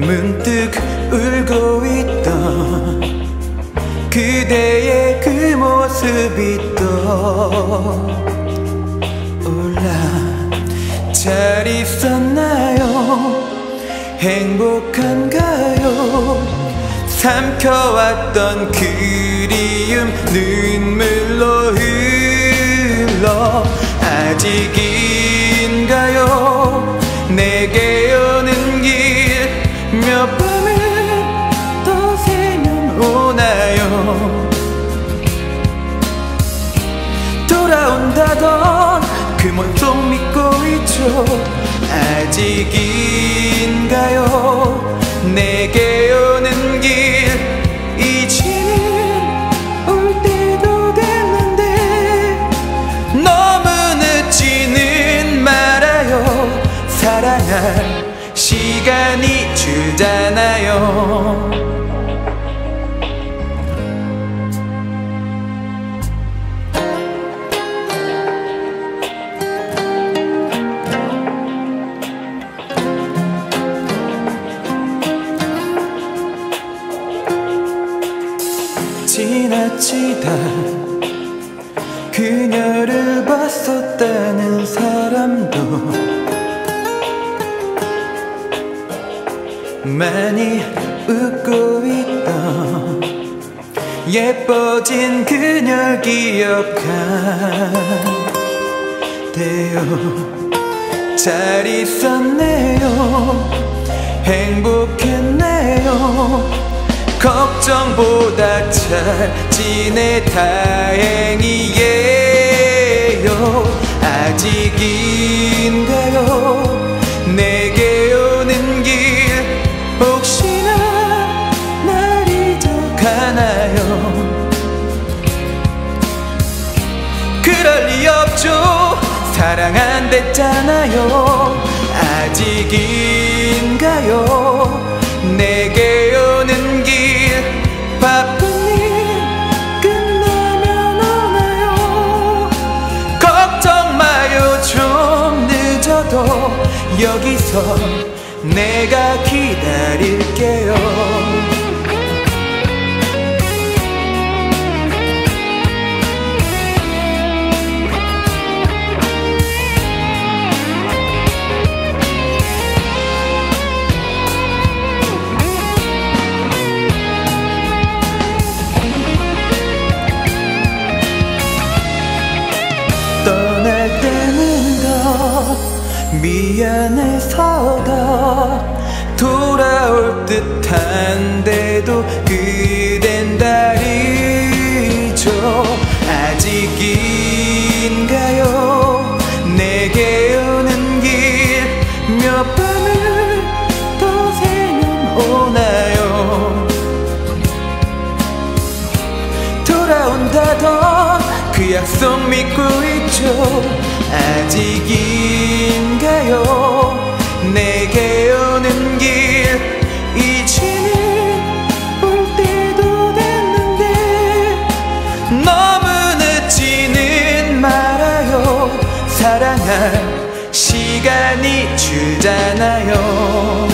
문득 울고 있던 그대의 그 모습이 떠올라. 잘 있었나요? 행복한가요? 삼켜왔던 그리움 눈물로 흘러. 아직인가요? 내게 오는 길 몇 밤을 더 새면 오나요? 돌아온다던 그 몸속 믿고 있죠. 아직인가요? 내게 오는 길 이제는 올 때도 됐는데 너무 늦지는 말아요. 사랑할 시간이 주잖아요. 지나치다 그녀를 봤었다는 사람도 많이 웃고 있던 예뻐진 그녀 기억하대요. 잘 있었네요. 행복했네요. 걱정보다 잘 지내 다행이에요. 아직인가요? 내게 오는 길 혹시나 날 잊어가나요? 그럴 리 없죠. 사랑한댔잖아요. 아직인가요? 내게 오는 길 바쁜 일 끝나면 오나요? 걱정 마요. 좀 늦어도 여기서 내가 기다릴게요. 떠날 때는 더 미안해서 더 돌아올 듯한데도 그댄 다르죠. 아직인가요? 내게 오는 길 몇 밤을 더 새면 오나요? 돌아온다던 그 약속 믿고 있죠. 아직인가요? 내게 오는 길 이제는 올 때도 됐는데 너무 늦지는 말아요. 사랑할 시간이 주잖아요.